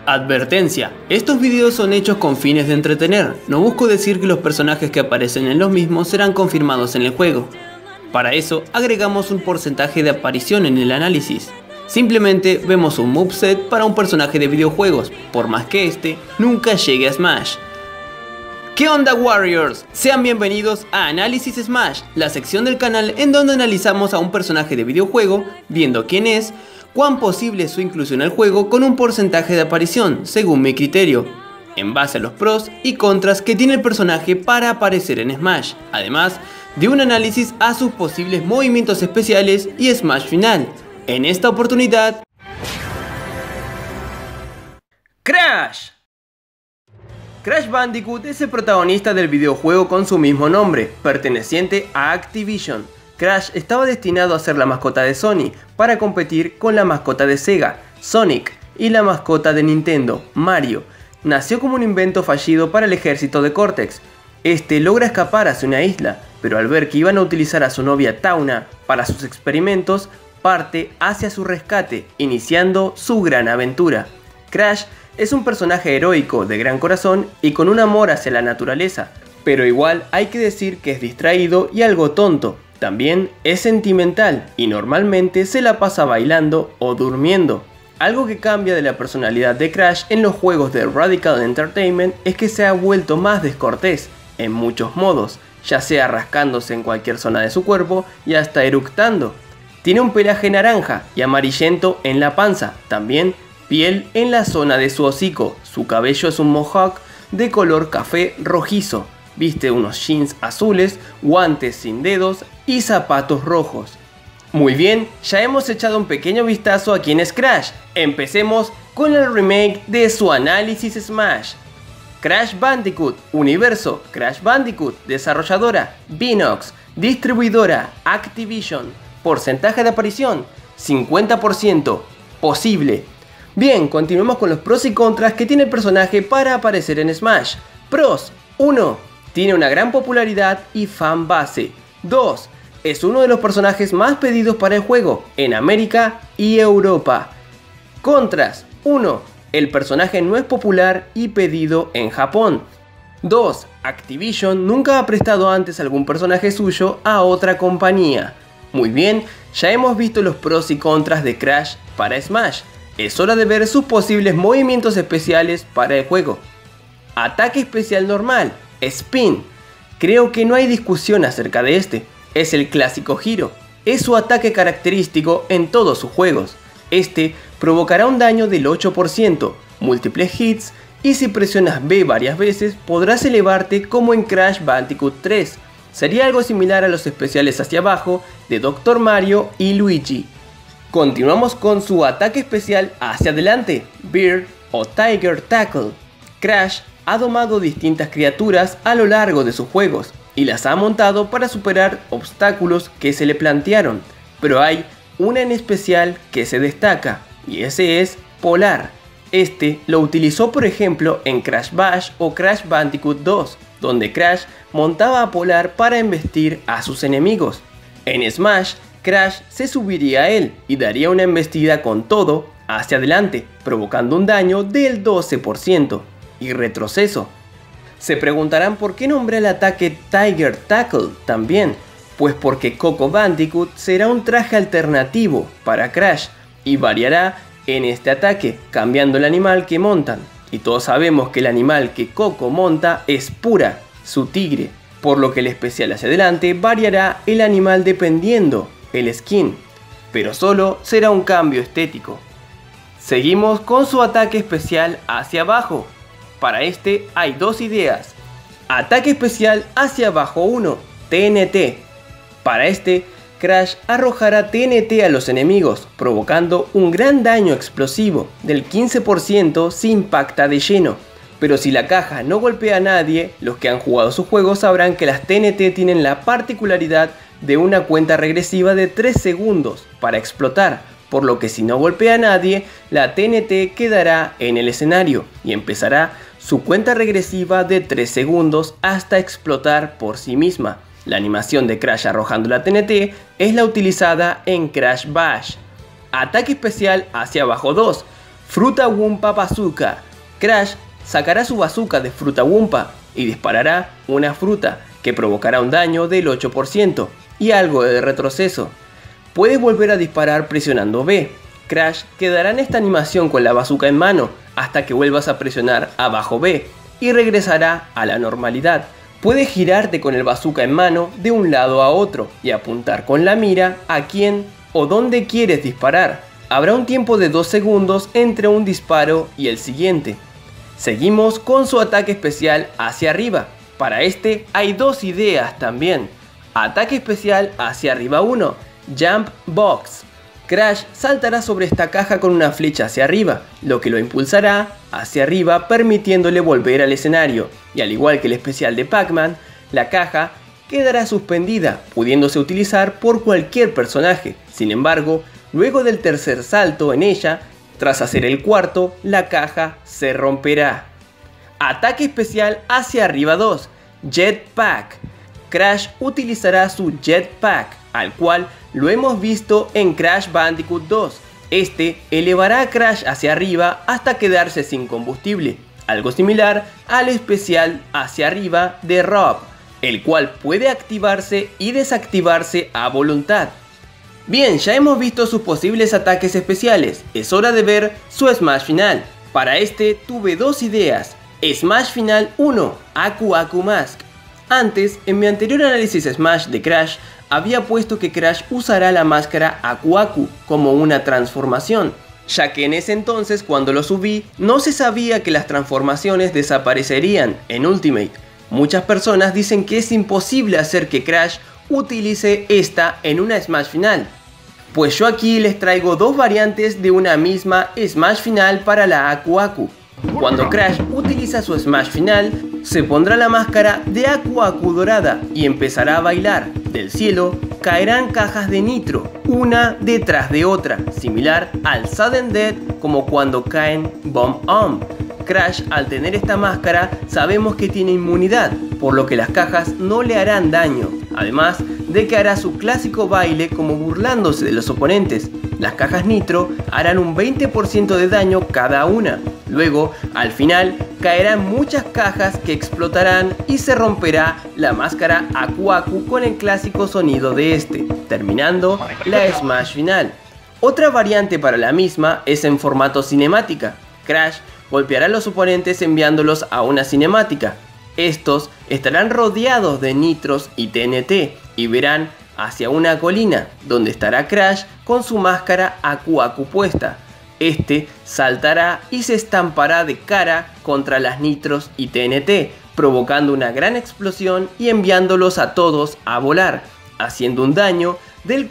Advertencia, estos videos son hechos con fines de entretener, no busco decir que los personajes que aparecen en los mismos serán confirmados en el juego. Para eso, agregamos un porcentaje de aparición en el análisis. Simplemente vemos un moveset para un personaje de videojuegos, por más que este nunca llegue a Smash. ¿Qué onda Warriors? Sean bienvenidos a Análisis Smash, la sección del canal en donde analizamos a un personaje de videojuego, viendo quién es, cuán posible es su inclusión al juego con un porcentaje de aparición, según mi criterio, en base a los pros y contras que tiene el personaje para aparecer en Smash, además de un análisis a sus posibles movimientos especiales y Smash final. En esta oportunidad, Crash. Crash Bandicoot es el protagonista del videojuego con su mismo nombre, perteneciente a Activision. Crash estaba destinado a ser la mascota de Sony, para competir con la mascota de Sega, Sonic, y la mascota de Nintendo, Mario. Nació como un invento fallido para el ejército de Cortex. Este logra escapar hacia una isla, pero al ver que iban a utilizar a su novia Tauna para sus experimentos, parte hacia su rescate, iniciando su gran aventura. Crash es un personaje heroico, de gran corazón y con un amor hacia la naturaleza, pero igual hay que decir que es distraído y algo tonto. También es sentimental y normalmente se la pasa bailando o durmiendo. Algo que cambia de la personalidad de Crash en los juegos de Radical Entertainment es que se ha vuelto más descortés, en muchos modos, ya sea rascándose en cualquier zona de su cuerpo y hasta eructando. Tiene un pelaje naranja y amarillento en la panza, también piel en la zona de su hocico, su cabello es un mohawk de color café rojizo. Viste unos jeans azules, guantes sin dedos y zapatos rojos. Muy bien, ya hemos echado un pequeño vistazo a quién es Crash. Empecemos con el remake de su análisis Smash. Crash Bandicoot, universo, Crash Bandicoot, desarrolladora, Binox, distribuidora, Activision, porcentaje de aparición, 50%, posible. Bien, continuemos con los pros y contras que tiene el personaje para aparecer en Smash. Pros, 1. Tiene una gran popularidad y fan base. 2. Es uno de los personajes más pedidos para el juego en América y Europa. Contras. 1. El personaje no es popular y pedido en Japón. 2. Activision nunca ha prestado antes algún personaje suyo a otra compañía. Muy bien, ya hemos visto los pros y contras de Crash para Smash. Es hora de ver sus posibles movimientos especiales para el juego. Ataque especial normal. Spin. Creo que no hay discusión acerca de este. Es el clásico giro. Es su ataque característico en todos sus juegos. Este provocará un daño del 8%, múltiples hits y si presionas B varias veces podrás elevarte como en Crash Bandicoot 3. Sería algo similar a los especiales hacia abajo de Dr. Mario y Luigi. Continuamos con su ataque especial hacia adelante, Bird o Tiger Tackle. Crash ha domado distintas criaturas a lo largo de sus juegos y las ha montado para superar obstáculos que se le plantearon, pero hay una en especial que se destaca y ese es Polar. Este lo utilizó por ejemplo en Crash Bash o Crash Bandicoot 2, donde Crash montaba a Polar para embestir a sus enemigos. En Smash, Crash se subiría a él y daría una embestida con todo hacia adelante, provocando un daño del 12%. Y retroceso. Se preguntarán por qué nombré el ataque Tiger Tackle también, pues porque Coco Bandicoot será un traje alternativo para Crash y variará en este ataque, cambiando el animal que montan. Y todos sabemos que el animal que Coco monta es Pura, su tigre, por lo que el especial hacia adelante variará el animal dependiendo el skin, pero solo será un cambio estético. Seguimos con su ataque especial hacia abajo. Para este hay dos ideas. Ataque especial hacia abajo 1, TNT. Para este, Crash arrojará TNT a los enemigos, provocando un gran daño explosivo del 15% si impacta de lleno. Pero si la caja no golpea a nadie, los que han jugado su juego sabrán que las TNT tienen la particularidad de una cuenta regresiva de 3 segundos para explotar, por lo que si no golpea a nadie, la TNT quedará en el escenario y empezará su cuenta regresiva de 3 segundos hasta explotar por sí misma. La animación de Crash arrojando la TNT es la utilizada en Crash Bash. Ataque especial hacia abajo 2, Fruta Wumpa Bazooka. Crash sacará su bazooka de Fruta Wumpa y disparará una fruta que provocará un daño del 8% y algo de retroceso. Puedes volver a disparar presionando B. Crash quedará en esta animación con la bazooka en mano hasta que vuelvas a presionar abajo B y regresará a la normalidad. Puedes girarte con el bazooka en mano de un lado a otro y apuntar con la mira a quién o dónde quieres disparar. Habrá un tiempo de 2 segundos entre un disparo y el siguiente. Seguimos con su ataque especial hacia arriba. Para este hay 2 ideas también. Ataque especial hacia arriba 1, Jump Box. Crash saltará sobre esta caja con una flecha hacia arriba, lo que lo impulsará hacia arriba permitiéndole volver al escenario. Y al igual que el especial de Pac-Man, la caja quedará suspendida, pudiéndose utilizar por cualquier personaje. Sin embargo, luego del tercer salto en ella, tras hacer el cuarto, la caja se romperá. Ataque especial hacia arriba 2, Jetpack. Crash utilizará su Jetpack, al cual lo hemos visto en Crash Bandicoot 2. Este elevará a Crash hacia arriba hasta quedarse sin combustible, algo similar al especial hacia arriba de Rob, el cual puede activarse y desactivarse a voluntad. Bien, ya hemos visto sus posibles ataques especiales, es hora de ver su Smash final. Para este tuve 2 ideas. Smash Final 1, Aku Aku Mask. Antes, en mi anterior análisis Smash de Crash, había puesto que Crash usará la máscara Aku Aku como una transformación, ya que en ese entonces cuando lo subí no se sabía que las transformaciones desaparecerían en Ultimate. Muchas personas dicen que es imposible hacer que Crash utilice esta en una Smash Final. Pues yo aquí les traigo 2 variantes de una misma Smash Final para la Aku Aku. Cuando Crash utiliza su Smash Final, se pondrá la máscara de Aku Aku dorada y empezará a bailar. Del cielo caerán cajas de nitro, una detrás de otra, similar al Sudden Death como cuando caen Bomb On. Crash, al tener esta máscara, sabemos que tiene inmunidad, por lo que las cajas no le harán daño, además de que hará su clásico baile como burlándose de los oponentes. Las cajas nitro harán un 20% de daño cada una. Luego, al final, caerán muchas cajas que explotarán y se romperá la máscara Aku Aku con el clásico sonido de este, terminando la Smash Final. Otra variante para la misma es en formato cinemática. Crash golpeará a los oponentes enviándolos a una cinemática. Estos estarán rodeados de nitros y TNT y verán hacia una colina donde estará Crash con su máscara Aku Aku puesta. Este saltará y se estampará de cara contra las nitros y TNT, provocando una gran explosión y enviándolos a todos a volar, haciendo un daño del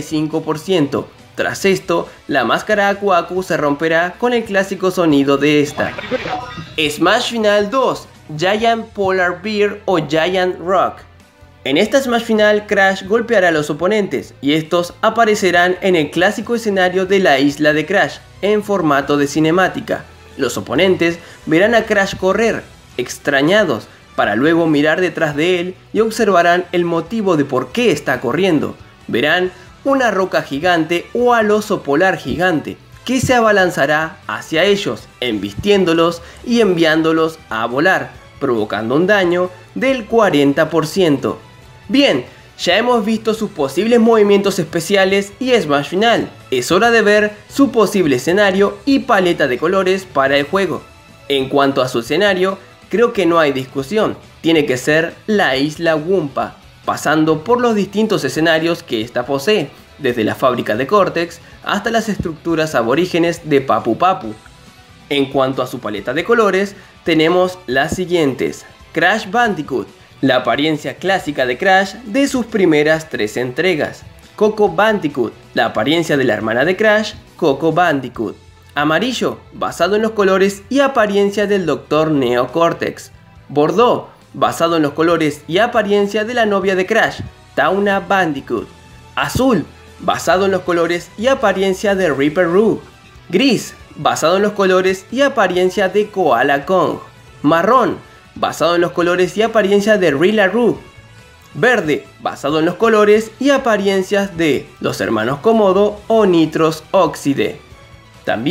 45%. Tras esto, la máscara Aku Aku se romperá con el clásico sonido de esta. Smash Final 2, Giant Polar Bear o Giant Rock. En esta Smash Final, Crash golpeará a los oponentes y estos aparecerán en el clásico escenario de la isla de Crash, en formato de cinemática. Los oponentes verán a Crash correr, extrañados, para luego mirar detrás de él y observarán el motivo de por qué está corriendo. Verán una roca gigante o al oso polar gigante, que se abalanzará hacia ellos, embistiéndolos y enviándolos a volar, provocando un daño del 40%. Bien, ya hemos visto sus posibles movimientos especiales y Smash Final. Es hora de ver su posible escenario y paleta de colores para el juego. En cuanto a su escenario, creo que no hay discusión, tiene que ser la isla Wumpa, pasando por los distintos escenarios que esta posee, desde la fábrica de Cortex hasta las estructuras aborígenes de Papu Papu. En cuanto a su paleta de colores, tenemos las siguientes: Crash Bandicoot, la apariencia clásica de Crash de sus primeras 3 entregas. Coco Bandicoot, la apariencia de la hermana de Crash, Coco Bandicoot. Amarillo, basado en los colores y apariencia del Dr. Neo Cortex. Bordeaux, basado en los colores y apariencia de la novia de Crash, Tauna Bandicoot. Azul, basado en los colores y apariencia de Reaper Roo. Gris, basado en los colores y apariencia de Koala Kong. Marrón, basado en los colores y apariencia de Rillarook. Verde, basado en los colores y apariencias de los hermanos Komodo o Nitros Oxide. También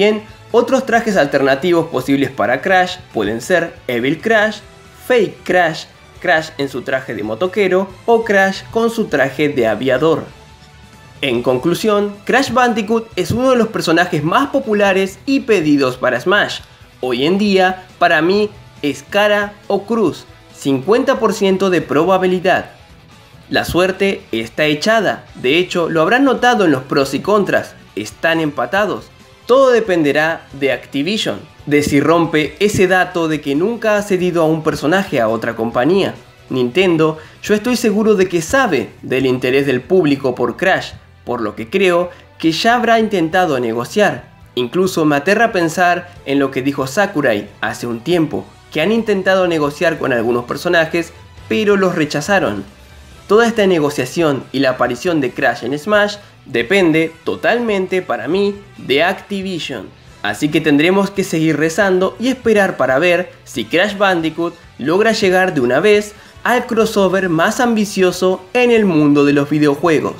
Otros trajes alternativos posibles para Crash pueden ser Evil Crash, Fake Crash, Crash en su traje de motoquero o Crash con su traje de aviador. En conclusión, Crash Bandicoot es uno de los personajes más populares y pedidos para Smash. Hoy en día, para mí, es cara o cruz, 50% de probabilidad. La suerte está echada, de hecho lo habrán notado en los pros y contras, están empatados. Todo dependerá de Activision, de si rompe ese dato de que nunca ha cedido a un personaje a otra compañía. Nintendo, yo estoy seguro de que sabe del interés del público por Crash, por lo que creo que ya habrá intentado negociar. Incluso me aterra pensar en lo que dijo Sakurai hace un tiempo, que han intentado negociar con algunos personajes, pero los rechazaron. Toda esta negociación y la aparición de Crash en Smash depende totalmente para mí de Activision. Así que tendremos que seguir rezando y esperar para ver si Crash Bandicoot logra llegar de una vez al crossover más ambicioso en el mundo de los videojuegos.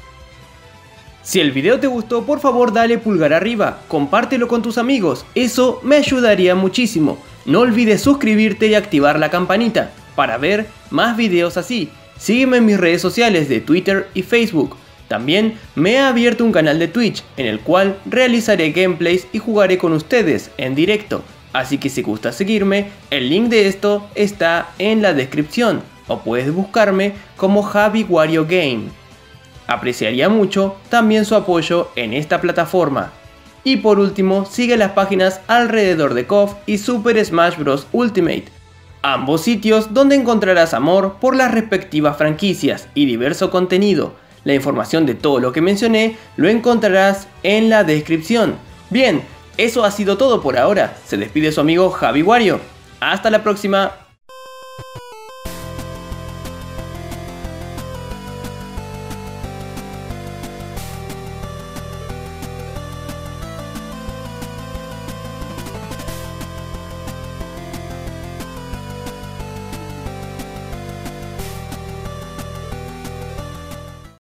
Si el video te gustó, por favor dale pulgar arriba, compártelo con tus amigos, eso me ayudaría muchísimo. No olvides suscribirte y activar la campanita para ver más videos así. Sígueme en mis redes sociales de Twitter y Facebook. También me he abierto un canal de Twitch en el cual realizaré gameplays y jugaré con ustedes en directo. Así que si gustas seguirme, el link de esto está en la descripción o puedes buscarme como Javi Wario Game. Apreciaría mucho también su apoyo en esta plataforma. Y por último, sigue las páginas alrededor de KOF y Super Smash Bros. Ultimate. Ambos sitios donde encontrarás amor por las respectivas franquicias y diverso contenido. La información de todo lo que mencioné lo encontrarás en la descripción. Bien, eso ha sido todo por ahora. Se despide su amigo Javi Wario. Hasta la próxima.